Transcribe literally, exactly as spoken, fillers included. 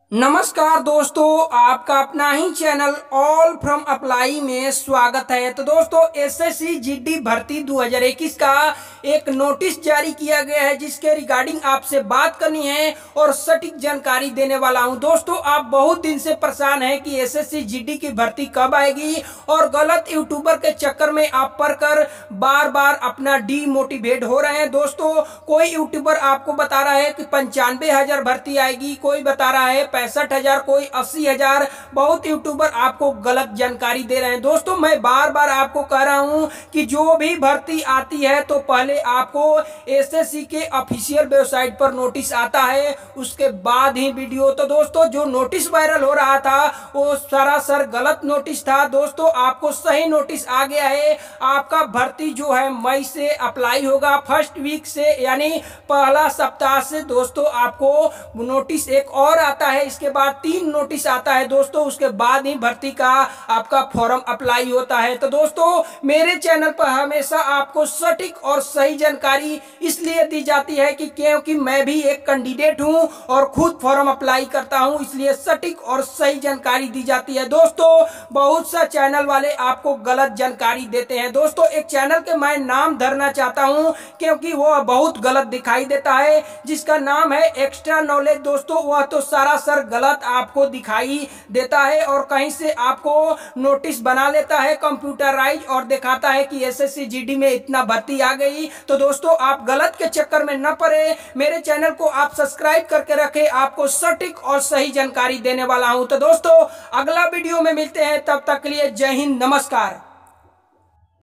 नमस्कार दोस्तों, आपका अपना ही चैनल ऑल फ्रॉम अप्लाई में स्वागत है। तो दोस्तों, एसएससी जीडी भर्ती दो हज़ार इक्कीस का एक नोटिस जारी किया गया है जिसके रिगार्डिंग आपसे बात करनी है और सटीक जानकारी देने वाला हूं। दोस्तों, आप बहुत दिन से परेशान हैं कि एसएससी जीडी की भर्ती कब आएगी और गलत यूट्यूबर के चक्कर में आप पढ़कर बार बार अपना डीमोटिवेट हो रहे हैं। दोस्तों, कोई यूट्यूबर आपको बता रहा है कि पंचानवे हजार भर्ती आएगी, कोई बता रहा है पैंसठ हजार, कोई अस्सी हजार। बहुत यूट्यूबर आपको गलत जानकारी दे रहे हैं। दोस्तों, मैं बार बार आपको कह रहा हूं कि जो भी भर्ती आती है तो पहले आपको एसएससी के ऑफिशियल वेबसाइट पर नोटिस आता है, उसके बाद ही वीडियो। तो दोस्तों, जो नोटिस वायरल हो रहा था वो सरासर गलत नोटिस था। दोस्तों, आपको सही नोटिस आ गया है। आपका भर्ती जो है मई से अप्लाई होगा, फर्स्ट वीक से, यानी पहला सप्ताह से। दोस्तों, आपको नोटिस एक और आता है, इसके बाद तीन नोटिस आता है दोस्तों, उसके बाद ही भर्ती का आपका फॉर्म अप्लाई होता है। तो दोस्तों, मेरे चैनल पर हमेशा आपको सटीक और सही जानकारी इसलिए दी जाती है कि क्योंकि मैं भी एक कैंडिडेट हूं और खुद फॉर्म अप्लाई करता हूं, इसलिए सटीक और सही जानकारी दी जाती है। दोस्तों, बहुत सा चैनल वाले आपको गलत जानकारी देते हैं। दोस्तों, एक चैनल के मैं नाम धरना चाहता हूं क्योंकि वो बहुत गलत दिखाई देता है, जिसका नाम है एक्स्ट्रा नॉलेज। दोस्तों, वह तो सरासर गलत आपको दिखाई देता है और कहीं से आपको नोटिस बना लेता है कंप्यूटराइज और दिखाता है कि एसएससी जीडी में इतना भर्ती आ गई। तो दोस्तों, आप गलत के चक्कर में न पड़े, मेरे चैनल को आप सब्सक्राइब करके रखें, आपको सटीक और सही जानकारी देने वाला हूं। तो दोस्तों, अगला वीडियो में मिलते हैं, तब तक के लिए जय हिंद, नमस्कार।